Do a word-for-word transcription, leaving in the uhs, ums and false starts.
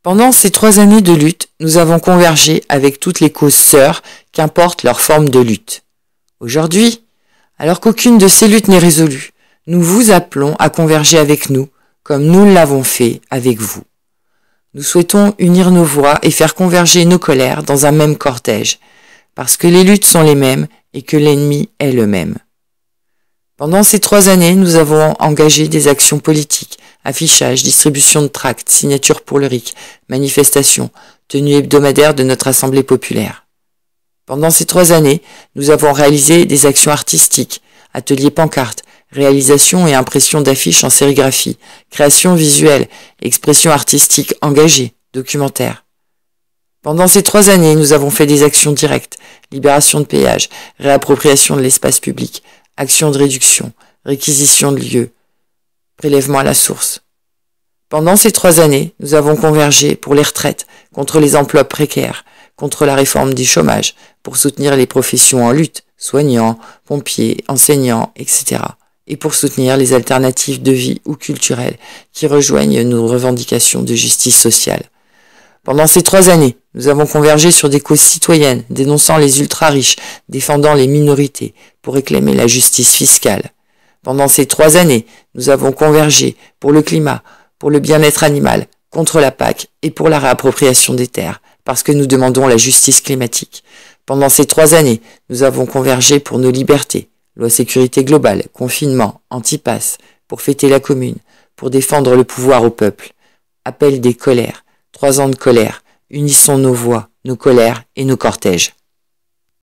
Pendant ces trois années de lutte, nous avons convergé avec toutes les causes sœurs, qu'importe leur forme de lutte. Aujourd'hui, alors qu'aucune de ces luttes n'est résolue, nous vous appelons à converger avec nous, comme nous l'avons fait avec vous. Nous souhaitons unir nos voix et faire converger nos colères dans un même cortège, parce que les luttes sont les mêmes et que l'ennemi est le même. Pendant ces trois années, nous avons engagé des actions politiques, affichage, distribution de tracts, signatures pour le R I C, manifestations, tenue hebdomadaire de notre Assemblée populaire. Pendant ces trois années, nous avons réalisé des actions artistiques, ateliers pancartes, réalisation et impression d'affiches en sérigraphie, création visuelle, expression artistique engagée, documentaire. Pendant ces trois années, nous avons fait des actions directes, libération de péage, réappropriation de l'espace public, actions de réduction, réquisition de lieux, prélèvement à la source. Pendant ces trois années, nous avons convergé pour les retraites, contre les emplois précaires, contre la réforme du chômage, pour soutenir les professions en lutte, soignants, pompiers, enseignants, et cetera, et pour soutenir les alternatives de vie ou culturelles qui rejoignent nos revendications de justice sociale. Pendant ces trois années, nous avons convergé sur des causes citoyennes, dénonçant les ultra-riches, défendant les minorités, pour réclamer la justice fiscale. Pendant ces trois années, nous avons convergé pour le climat, pour le bien-être animal, contre la P A C et pour la réappropriation des terres, parce que nous demandons la justice climatique. Pendant ces trois années, nous avons convergé pour nos libertés, loi sécurité globale, confinement, anti-pass, pour fêter la commune, pour défendre le pouvoir au peuple. Appel des colères, trois ans de colère, unissons nos voix, nos colères et nos cortèges.